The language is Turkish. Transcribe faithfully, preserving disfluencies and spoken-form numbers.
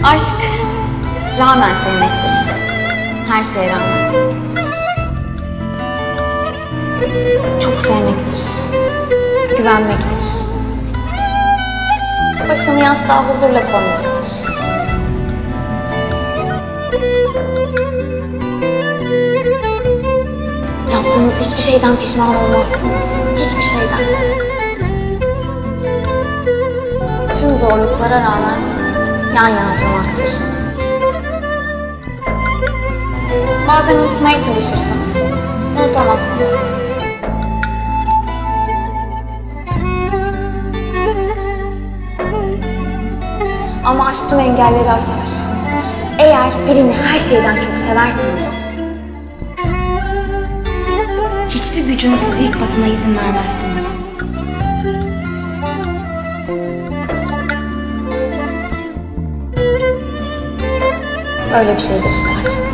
Aşk rağmen sevmektir. Her şeye rağmen. Çok sevmektir. Güvenmektir. Başını yastığa huzurla koymaktır. Yaptığınız hiçbir şeyden pişman olmazsınız. Hiçbir şeyden. Tüm zorluklara rağmen yan yana durmaktır. Bazen unutmaya çalışırsınız. Unutamazsınız. Ama aşk tüm engelleri aşar. Eğer birini her şeyden çok severseniz, hiçbir gücün sizi yıkmasına izin vermezsiniz. Öyle bir şeydir işte aşk.